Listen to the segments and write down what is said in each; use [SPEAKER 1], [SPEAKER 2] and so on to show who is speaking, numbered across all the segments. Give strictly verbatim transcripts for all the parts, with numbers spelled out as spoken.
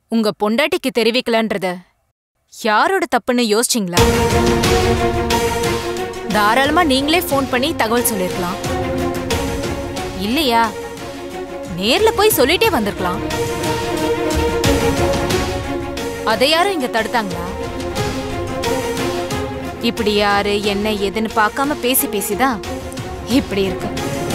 [SPEAKER 1] உங்க பொண்டாட்டிக்கு தெரிவிக்கலன்றத யாரோட தப்புன்னு யோசிச்சிங்களா? தாராளமா நீங்களே போன் பண்ணி தகவல் சொல்லிருக்கலாம். இல்லையா நேர்ல போய் சொல்லிட்டே வந்திருக்கலாம். அதை யாரும் இங்க தடுத்தாங்களா? இப்படி யாரு என்ன எதுன்னு பார்க்காம பேசி பேசிதான் இப்படி இருக்கு.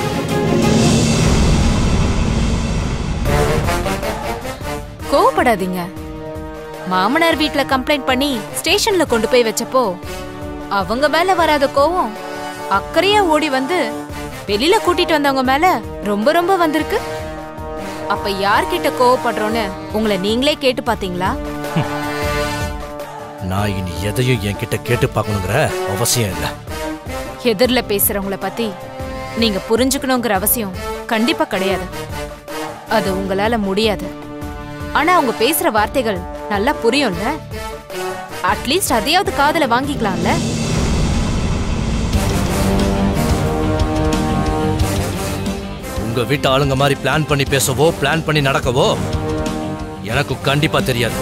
[SPEAKER 1] கோவப்படாதீங்க. மாமனார் வீட்ல கம்ப்ளைண்ட் பண்ணி ஸ்டேஷன்ல கொண்டு போய் வச்சப்போ அவங்க மேல வராத கோவம் அக்கறையா ஓடி வந்து வெளியில கூட்டிட்டு வந்தவங்க மேல ரொம்ப ரொம்ப வந்திருக்கு. அப்ப யார்கிட்ட கோவப்படுறோன்னு உங்களை நீங்களே கேட்டு பாத்தீங்களா?
[SPEAKER 2] நான் இனி எதையும் என்கிட்ட கேட்டு பார்க்கணுங்கிற அவசியம் இல்ல.
[SPEAKER 1] எதிர்ல பேசுறவங்கள பத்தி நீங்க புரிஞ்சுக்கணுங்கிற அவசியம் கண்டிப்பா கிடையாது. அது உங்களால முடியாது. ஆனா அவங்க பேசுற வார்த்தைகள் நல்லா புரியும்ல. அட்லீஸ்ட் அதையாவது காதுல வாங்கிக்கலாம்ல.
[SPEAKER 2] உங்க வீட்டு ஆளுங்க மாதிரி பிளான் பண்ணி பேசவோ பிளான் பண்ணி நடக்கவோ எனக்கு கண்டிப்பா தெரியாது.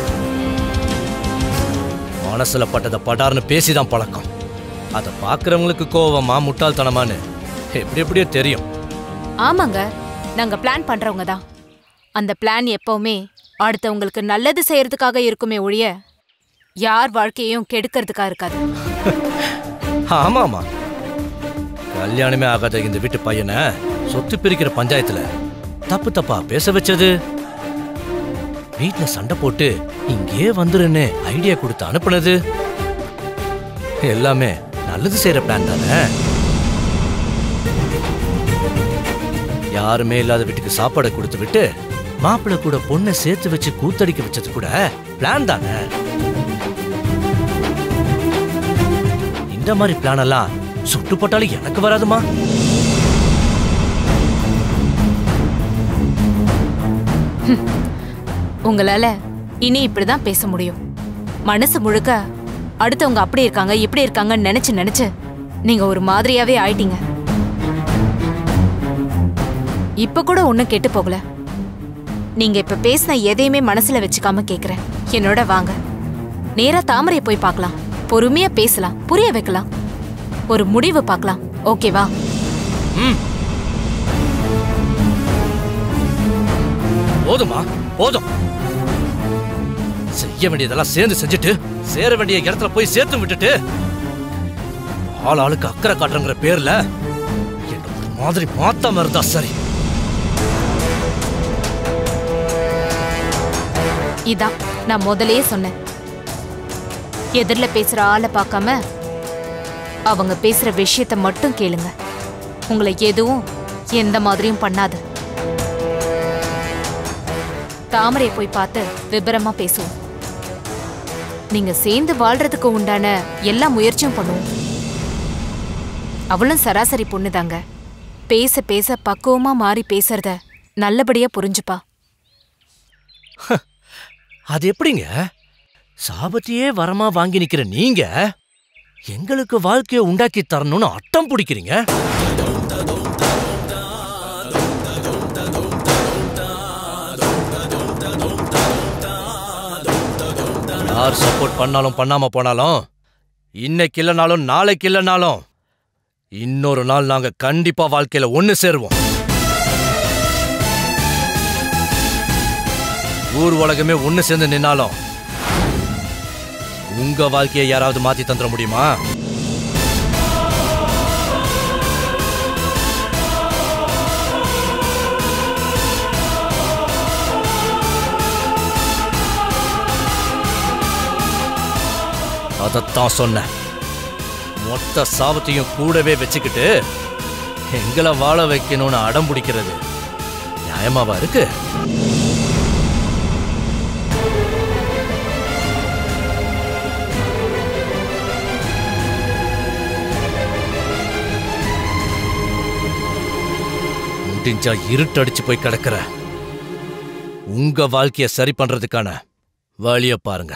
[SPEAKER 2] மனசுல பட்டதை படார்னு பேசிதான் பழக்கம். அதை பாக்குறவங்களுக்கு கோவமா முட்டாள்தனமானு எப்படி எப்படியோ தெரியும்.
[SPEAKER 1] ஆமாங்க, நாங்க பிளான் பண்றவங்க தான். அந்த பிளான் எப்பவுமே அடுத்தவங்களுக்கு நல்லது செய்யறதுக்காக இருக்குமே ஒழிய யார் வாழ்க்கையையும் கெடுக்கிறதுக்கா இருக்காது.
[SPEAKER 2] ஆமாமா, கல்யாணமே ஆகாத இந்த வீட்டு பையனை சொத்து பிரிக்கிற பஞ்சாயத்துல தப்பு தப்பா பேச வச்சது, வீட்டுல சண்டை போட்டு இங்கே வந்துருன்னு ஐடியா கொடுத்து அனுப்புனது எல்லாமே நல்லது செய்யற பிளான் தானே. யாருமே இல்லாத வீட்டுக்கு சாப்பாடு கொடுத்து விட்டு மாப்பிள்ளை கூட பொண்ணை சேர்த்து வச்சு கூத்தடிக்க வச்சது கூட பிளான் தானே. இந்த மாதிரி பிளான் எல்லாம் சுட்டு போட்டாலும் எனக்கு வராதுமா.
[SPEAKER 1] உங்களால இனி இப்படிதான் பேச முடியும். மனசு முழுக்க அடுத்தவங்க அப்படி இருக்காங்க இப்படி இருக்காங்கன்னு நினைச்சு நினைச்சு நீங்க ஒரு மாதிரியாவே ஆயிட்டீங்க. இப்ப கூட ஒண்ணும் கெட்டு போகல. நீங்க இப்ப பேசின எதையுமே மனசுல வச்சுக்காம கேக்குறேன். என்னோட வாங்க, நேரா தாமரையை போய் பார்க்கலாம். பொறுமையா பேசலாம், புரிய வைக்கலாம், ஒரு முடிவு பார்க்கலாம். ஓகேவா?
[SPEAKER 2] போதுமா, போதும். செய்ய வேண்டியதெல்லாம் சேர்ந்து செஞ்சுட்டு சேர வேண்டிய இடத்துல போய் சேர்த்து விட்டுட்டு ஆள் ஆளுக்கு அக்கறை காட்டுறங்கிற பேர்ல என்ன ஒரு மாதிரி மாத்தாம இருந்தா சரி.
[SPEAKER 1] இதான் நான் முதல்லயே சொன்னேன். எதிரில பேசுற ஆளை பார்க்காம அவங்க பேசுற விஷயத்த மட்டும் கேளுங்க. உங்களை எதுவும் எந்த மாதிரியும் பண்ணாது. தாமரையை போய் பார்த்து விபரமா பேசுவோம். நீங்க சேர்ந்து வாழ்றதுக்கு உண்டான எல்லா முயற்சியும் பண்ணுவோம். அவளும் சராசரி பொண்ணுதாங்க. பேச பேச பக்குவமா மாறி பேசுறத நல்லபடியா புரிஞ்சுப்பா.
[SPEAKER 2] அது எப்படிங்க? சாபத்தையே வரமா வாங்கி நிக்கிற நீங்க எங்களுக்கு வாழ்க்கையை உண்டாக்கி தரணும்னு அட்டம் பிடிக்கிறீங்க. யார் சப்போர்ட் பண்ணாலும் பண்ணாம போனாலும் இன்னைக்கு இல்லைனாலும் நாளைக்கு இல்லைனாலும் இன்னொரு நாள் நாங்க கண்டிப்பா வாழ்க்கையில ஒண்ணு சேருவோம். ஊர் உலகமே ஒண்ணு சேர்ந்து நின்னாலும் உங்க வாழ்க்கையை யாராவது மாத்தி தந்துட முடியுமா? அதத்தான் சொன்னேன். மொத்த சாபத்தையும் கூடவே வச்சுக்கிட்டு எங்களை வாழ வைக்கணும்னு அடம் பிடிக்கிறது நியாயமாவா இருக்கு? முடிஞ்சா இருட்டடிச்சு போய் கிடக்கிற உங்க வாழ்க்கைய சரி பண்றதுக்கான வழிய பாருங்க.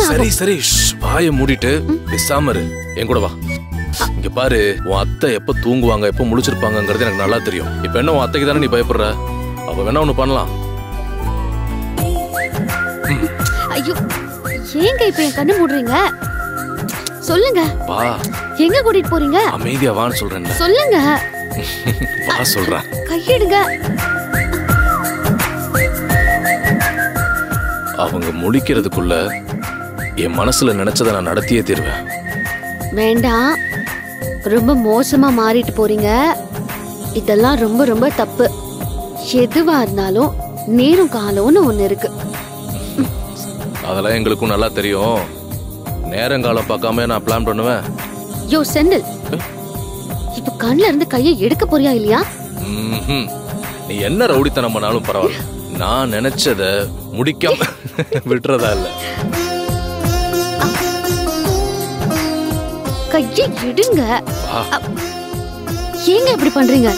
[SPEAKER 3] சரி சரி வாயை மூடிட்டு பேசாம இரு. என் கூட வா. இங்க பாரு, உன் அத்தை எப்ப தூங்குவாங்க எப்ப முழிச்சிருப்பாங்கங்கிறது எனக்கு நல்லா தெரியும். இப்ப என்ன உன் அத்தைக்கு தானே நீ பயப்படுற? அவ வேணா ஒண்ணு பண்ணலாம்.
[SPEAKER 4] ஐயோ, ஏங்க இப்ப என் கண்ணு மூடுறீங்க? சொல்லுங்க.
[SPEAKER 3] வா.
[SPEAKER 4] எங்க கூட்டிட்டு போறீங்க?
[SPEAKER 3] அமைதியா வான்னு சொல்றேன்.
[SPEAKER 4] சொல்லுங்க.
[SPEAKER 3] வா சொல்றேன்.
[SPEAKER 4] கையெடுங்க.
[SPEAKER 3] அவங்க முழிக்கிறதுக்குள்ள என் மனசுல நினைச்சதை நான் நடத்தியே தீருவேன்.
[SPEAKER 4] வேண்டாம், ரொம்ப மோசமா மாறிட்டு போறீங்க. இதெல்லாம் ரொம்ப ரொம்ப தப்பு. எதுவா இருந்தாலும் நேரம் காலம்னு ஒண்ணு இருக்கு.
[SPEAKER 3] அதெல்லாம் எங்களுக்கும் நல்லா தெரியும். நேரங்காலம் பார்க்காம நான் பிளான் பண்ணுவேன்.
[SPEAKER 4] யோ செந்தில், இப்ப கண்ணுல இருந்து கையை எடுக்க போறியா இல்லையா?
[SPEAKER 3] நீ என்ன ரவுடித்தனம் பண்ணாலும் பரவாயில்ல, நான் நினைச்சத முடிக்காம விட்டுறதா இல்ல.
[SPEAKER 4] கையை எடுங்க. ஏங்க இப்படி பண்றீங்க?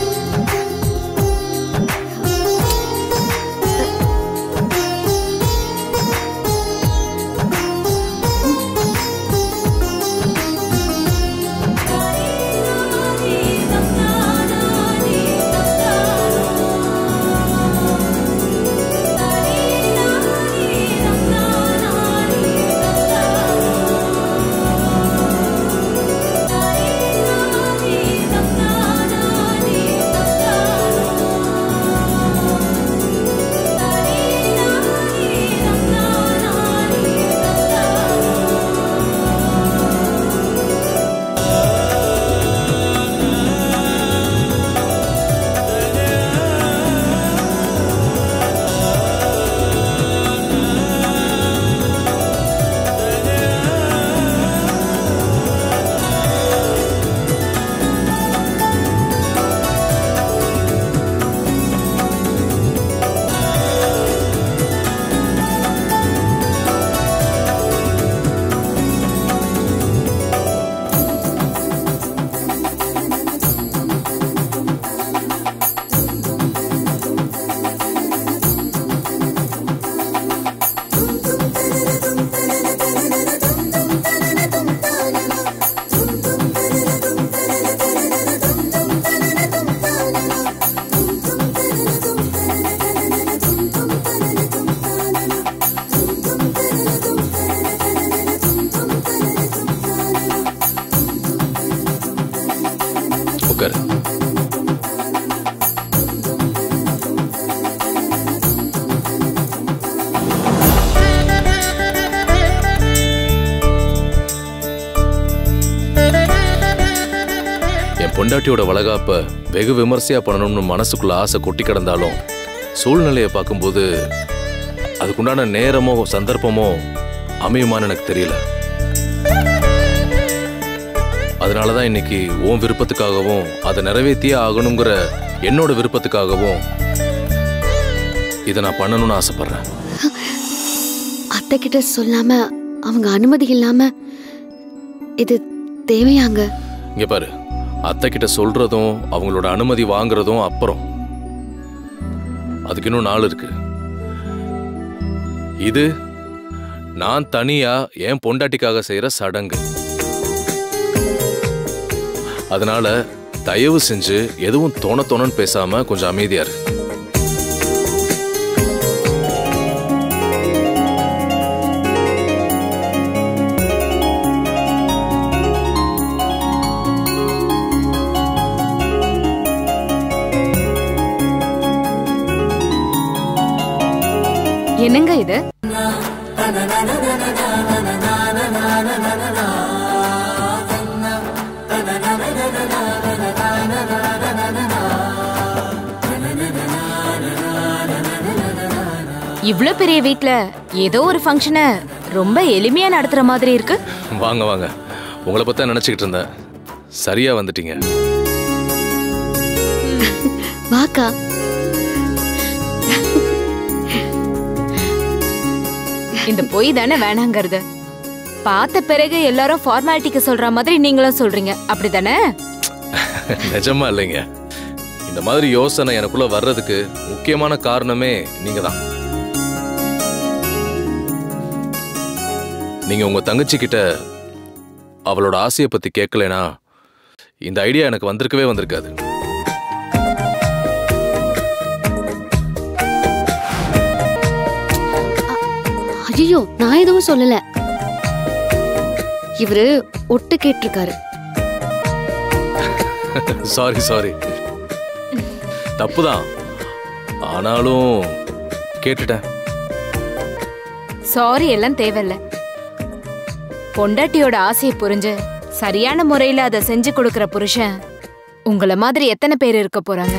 [SPEAKER 3] பொண்டாட்டியோட வளகாப்ப வெகு விமர்சையா பண்ணணும்னு மனசுக்குள்ள ஆசை கொட்டி கிடந்தாலும் சூழ்நிலையை பார்க்கும்போது அதுக்குண்டான நேரமோ சந்தர்ப்பமோ அமையுமான்னு எனக்கு தெரியல. அதனாலதான் இன்னைக்கு உன் விருப்பத்துக்காகவும் அதை நிறைவேற்றியே ஆகணுங்கிற என்னோட விருப்பத்துக்காகவும் இதை நான் பண்ணணும்னு ஆசைப்படுறேன்.
[SPEAKER 4] அத்தை கிட்ட சொல்லாம அவங்க அனுமதி இல்லாம இது தேவையாங்க?
[SPEAKER 3] இங்க பாரு, அத்தை கிட்ட சொல்றதும் அவங்களோட அனுமதி வாங்குறதும் அப்புறம், அதுக்கு இன்னும் நாள் இருக்கு. இது நான் தனியா என் பொண்டாட்டிக்காக செய்யற சடங்கு. அதனால தயவு செஞ்சு எதுவும் தோண தோணன்னு பேசாம கொஞ்சம் அமைதியா இரு.
[SPEAKER 1] என்னங்க இது? இவ்ளோ பெரிய வீட்ல ஏதோ ஒரு ஃபங்க்ஷனை ரொம்ப எளிமையா நடத்துற மாதிரி இருக்கு.
[SPEAKER 3] வாங்க வாங்க, உங்களை பத்தி நினைச்சுக்கிட்டு இருந்தேன். சரியா வந்துட்டீங்க.
[SPEAKER 4] வாக்கா.
[SPEAKER 1] இந்த பொய் தானே வேணாங்கிறது. பார்த்த பிறகு எல்லாரும் ஃபார்மாலிட்டிக்கு சொல்ற மாதிரி நீங்களும் சொல்றீங்க, அப்படிதானே?
[SPEAKER 3] நிஜமா இல்லைங்க. இந்த மாதிரி யோசனை எனக்குள்ள வர்றதுக்கு முக்கியமான காரணமே நீங்க தான். நீங்க உங்க தங்கச்சி கிட்ட அவளோட ஆசையை பத்தி கேட்கலனா இந்த ஐடியா எனக்கு வந்திருக்கவே வந்திருக்காது.
[SPEAKER 4] ஐயோ, நான் எதுவும் சொல்லல. இவரு ஒட்டு கேட்டிருக்காரு.
[SPEAKER 3] சாரி சாரி, தப்புதான். ஆனாலும் கேட்டுட்டேன்.
[SPEAKER 1] சாரி எல்லாம் தேவையில்ல. பொண்டாட்டியோட ஆசையை புரிஞ்சு சரியான முறையில அதை செஞ்சு கொடுக்கிற புருஷன் உங்கள மாதிரி எத்தனை பேர் இருக்க போறாங்க?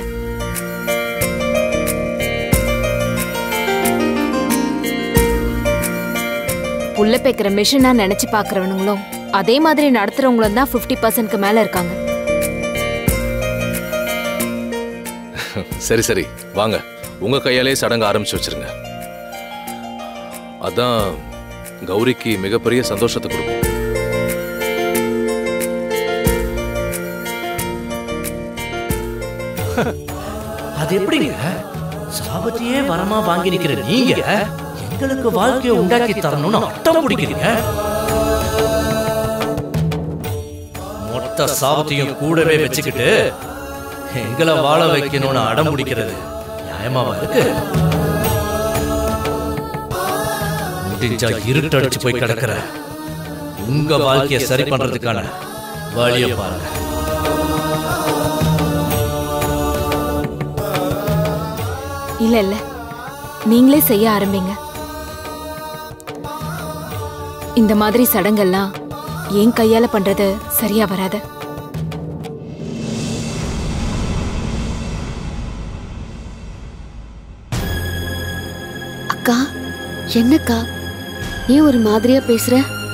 [SPEAKER 1] புள்ள பேக்கிற மிஷினா நினைச்சு பாக்குறவனுங்களும் அதே மாதிரி நடத்துறவங்களும் தான் பிப்டி பர்சன்ட்க்கு மேல இருக்காங்க.
[SPEAKER 3] சரி சரி, வாங்க உங்க கையாலே சடங்கு ஆரம்பிச்சு வச்சிருங்க. அதான் கௌரிக்கு மிகப்பெரிய சந்தோஷத்தை கொடுக்கும்.
[SPEAKER 2] அது எப்படிங்க? சாபத்தையே வரமா வாங்கி நிக்கிற நீங்க எங்களுக்கு வாழ்க்கையை உண்டாக்கி தரணும்னு அட்டம் பிடிக்கிறீங்க. மொத்த சாபத்தையும் கூடவே வச்சுக்கிட்டு எங்களை வாழ வைக்கணும்னு அடம் பிடிக்கிறது நியாயமாவா இருக்கு? முடிஞ்சா இருட்டடிச்சு போய் கிடக்கிற உங்க வாழ்க்கையை சரி பண்றதுக்கான வழியை பாருங்க.
[SPEAKER 1] இல்ல இல்ல, நீங்களே செய்ய ஆரம்பிங்க. இந்த மாதிரி சடங்கெல்லாம் என் கையால பண்றது சரியா வராது.
[SPEAKER 4] அக்கா, என்னக்கா ஏன் ஒரு மாதிரியா பேசுற?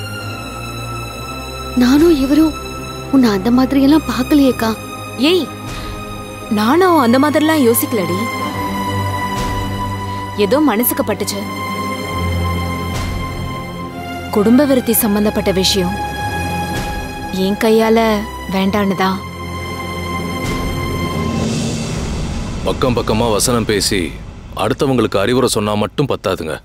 [SPEAKER 4] நானும் இவரும் உன்னை அந்த மாதிரி எல்லாம் பார்க்கலையேக்கா.
[SPEAKER 1] ஏய், நானும் அந்த மாதிரிலாம் யோசிக்கலடி. ஏதோ மனசுக்கு பட்டுச்சு. குடும்ப விருத்தி சம்பந்தப்பட்ட விஷயம் என் கையால வேண்டான்னுதான்.
[SPEAKER 3] பக்கம் பக்கமா வசனம் பேசி அடுத்தவங்களுக்கு அறிவுரை சொன்னா மட்டும் பத்தாதுங்க.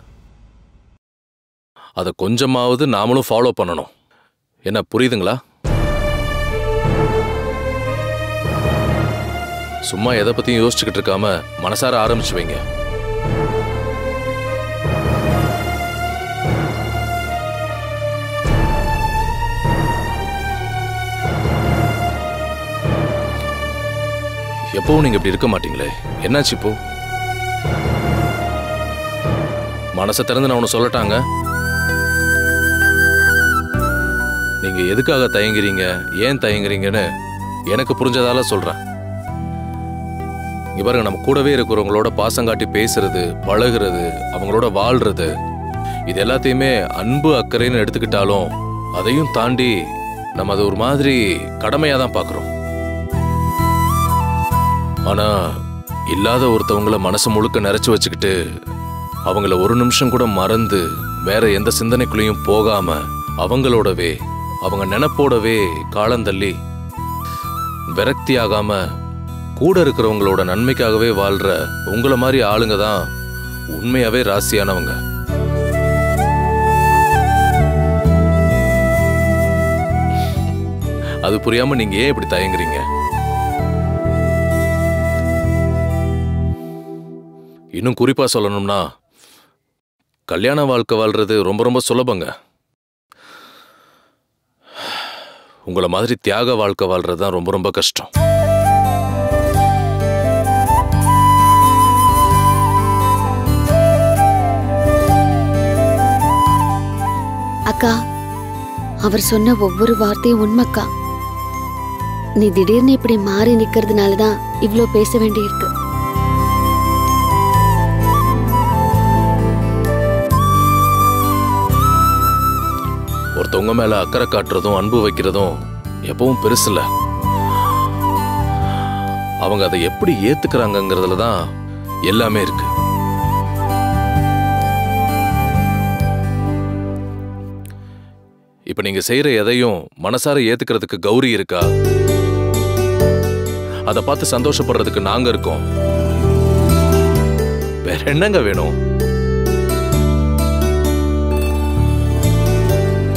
[SPEAKER 3] அதை கொஞ்சமாவது நாமளும் ஃபாலோ பண்ணணும். என்ன புரியுதுங்களா? சும்மா எதை பத்தியும் யோசிச்சுக்கிட்டு இருக்காம மனசார ஆரம்பிச்சு வைங்க. எப்பவும் நீங்க இப்படி இருக்க மாட்டீங்களே, என்னாச்சு இப்போ? மனசை திறந்து நான் ஒன்று சொல்லட்டாங்க. நீங்க எதுக்காக தயங்குறீங்க, ஏன் தயங்குறீங்கன்னு எனக்கு புரிஞ்சதால சொல்றேன். இங்க பாருங்க, நம்ம கூடவே இருக்கிறவங்களோட பாசங்காட்டி பேசுறது, பழகுறது, அவங்களோட வாழ்றது, இது எல்லாத்தையுமே அன்பு அக்கறைன்னு எடுத்துக்கிட்டாலும் அதையும் தாண்டி நம்ம அது ஒரு மாதிரி கடமையா தான் பார்க்கிறோம். ஆனா இல்லாத ஒருத்தவங்கள மனசு முழுக்க நிறைச்சு வச்சுக்கிட்டு அவங்கள ஒரு நிமிஷம் கூட மறந்து வேற எந்த சிந்தனைக்குள்ளேயும் போகாம அவங்களோடவே அவங்க நினைப்போடவே காலந்தள்ளி விரக்தி ஆகாம கூட இருக்கிறவங்களோட நன்மைக்காகவே வாழ்ற உங்களை மாதிரி ஆளுங்க தான் உண்மையாவே ராசியானவங்க. அது புரியாம நீங்க ஏன் இப்படி தயங்குறீங்க? இன்னும் குறிப்பா சொல்லணும்னா, கல்யாண வாழ்க்கை வாழ்றது ரொம்ப ரொம்ப சுலபங்க. உங்களை மாதிரி தியாக வாழ்க்கை வாழ்றது தான் ரொம்ப ரொம்ப கஷ்டம்.
[SPEAKER 4] அக்கா, அவர் சொன்ன ஒவ்வொரு வார்த்தையும் உண்மைக்கா. நீ திடீர்னு இப்படி மாறி நிக்கிறதுனாலதான் இவ்ளோ பேச வேண்டியிருக்கு.
[SPEAKER 3] ஒருத்தவங்க மேல அக்கறை காட்டுறதும் அன்பு வைக்கிறதும் எப்பவும் பெருசுல, அவங்க அதை எப்படி ஏத்துக்கிறாங்கிறதுல தான் எல்லாமே இருக்கு. இப்ப நீங்க செய்யற எதையும் மனசார ஏத்துக்கிறதுக்கு கௌரி இருக்கா? அதை பார்த்து சந்தோஷப்படுறதுக்கு நாங்க இருக்கோம். வேற என்னங்க வேணும்?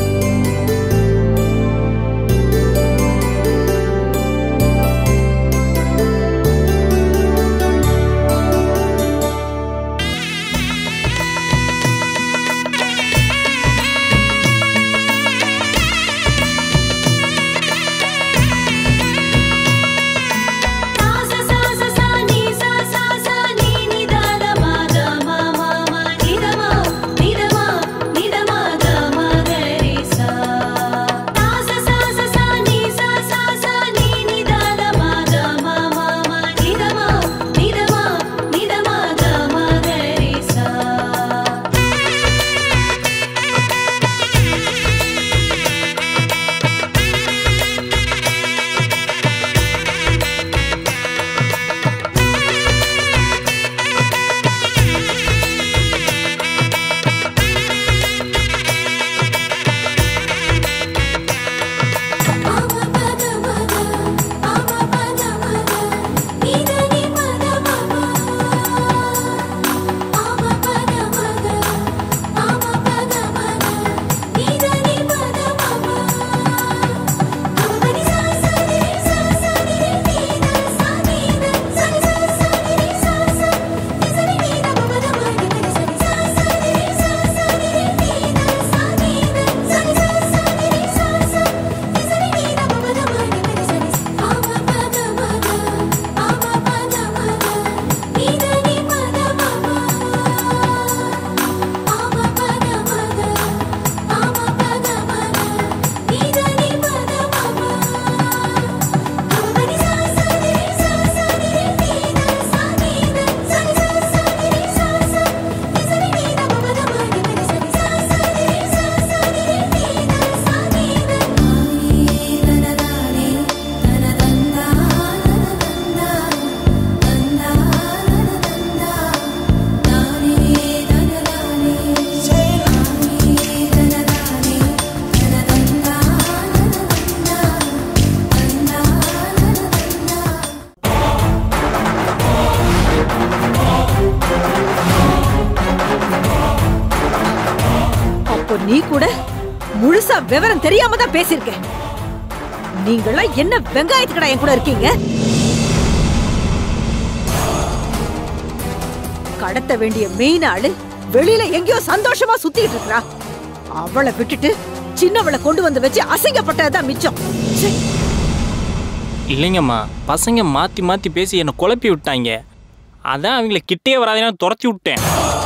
[SPEAKER 5] நீ கூட முழுசா விவரம் தெரியாம தான் பேசியிருக்க. நீங்களாம் என்ன வெங்காயத்துக்கடா என் கூட இருக்கீங்க? கடத்த வேண்டிய மெயின் ஆளு வெளியில எங்கேயோ சந்தோஷமா சுத்திட்டு இருக்கா. அவளை விட்டுட்டு சின்னவளை கொண்டு வந்து வச்சு அசிங்கப்பட்டதுதான் மிச்சம்.
[SPEAKER 6] இல்லைங்கம்மா, பசங்க மாற்றி மாற்றி பேசி என்னை குழப்பி விட்டாங்க. அதான் அவங்கள கிட்டே வராதேன்னு துரத்தி விட்டேன்.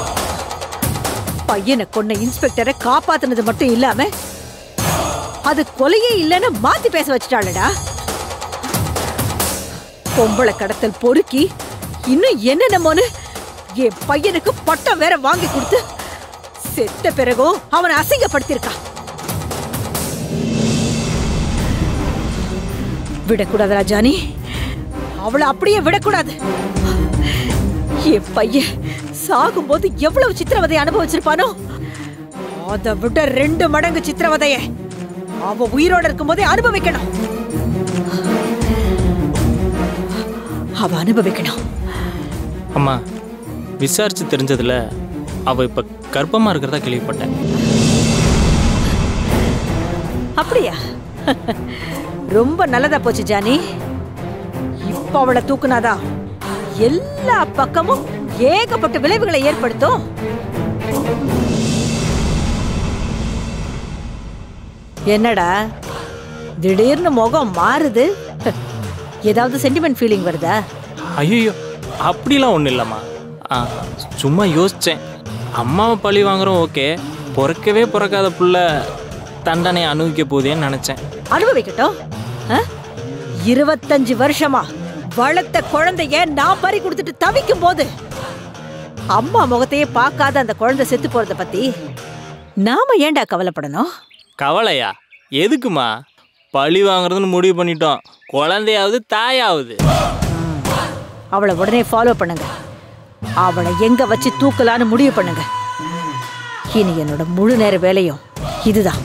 [SPEAKER 5] பையனை கொன்ன இன்ஸ்பெக்டரை காப்பாத்துனது மட்டும் இல்லாம அது கொலையே இல்லைன்னு மாத்தி பேச வச்சுட்டாளடா. பொம்பளை கடத்தல் பொறுக்கி இன்னும் என்னென்னமோன்னு என் பையனுக்கு பட்டம் வேற வாங்கி கொடுத்து செத்த பிறகும் அவனை அசிங்கப்படுத்திருக்கா. விடக்கூடாது ராஜானி, அவளை அப்படியே விடக்கூடாது. என் பையன் சாகும்போது எவ்வளவு சித்திரவதை அனுபவிச்சிருப்பானோ அதை விட ரெண்டு மடங்கு சித்திரவதைய அவ உயிரோட இருக்கும் போதே அனுபவிக்கணும். அவ அனுபவிக்கணும்.
[SPEAKER 6] அம்மா, விசாரிச்சு தெரிஞ்சதுல அவ இப்ப கர்ப்பமா இருக்கிறதா கேள்விப்பட்டேன்.
[SPEAKER 5] அப்படியா? ரொம்ப நல்லதா போச்சு ஜானி. இப்ப அவளை தூக்குனாதான் எல்லா பக்கமும் ஏகப்பட்ட விளைவுகளை ஏற்படுத்தும். என்னடா திடீர்னு முகம் மாறுது? ஏதாவது சென்டிமெண்ட் ஃபீலிங் வருதா?
[SPEAKER 6] ஐயோ, அப்படிலாம் ஒன்றும் இல்லைம்மா. சும்மா யோசித்தேன். அம்மாவை பழி வாங்குறோம், ஓகே. பிறக்கவே பிறக்காத புள்ள தண்டனை அனுபவிக்க போதேன்னு நினச்சேன்.
[SPEAKER 5] அனுபவிக்கட்டும். இருபத்தஞ்சு வருஷமா வளர்த்த குழந்தைய நான் பறி கொடுத்துட்டு தவிக்கும் போது அம்மா முகத்தையே பார்க்காத அந்த குழந்தை செத்து போறத பத்தி நாம ஏண்டா கவலைப்படணும்?
[SPEAKER 6] கவலையா? எதுக்குமா? பழி வாங்குறதுன்னு முடிவு பண்ணிட்டோம். குழந்தையாவது தாயாவது.
[SPEAKER 5] அவளை உடனே ஃபாலோ பண்ணுங்க. அவளை எங்க வச்சு தூக்கலான்னு முடிவு பண்ணுங்க. இனி என்னோட முழு நேர வேலையும் இதுதான்.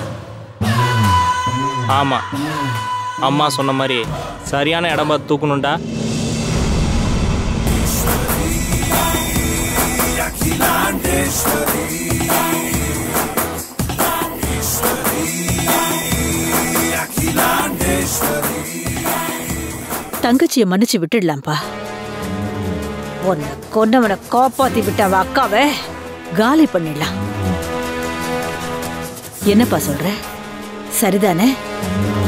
[SPEAKER 6] ஆமா, அம்மா சொன்ன மாதிரி சரியான இடமா தூக்கணும்டா.
[SPEAKER 5] தங்கச்சியை மன்னிச்சு விட்டுடலாம்ப்பா. உன்னை கொன்னவனை காப்பாத்தி விட்ட அவ அக்காவை காலி பண்ணிடலாம். என்னப்பா சொல்ற? சரிதானே?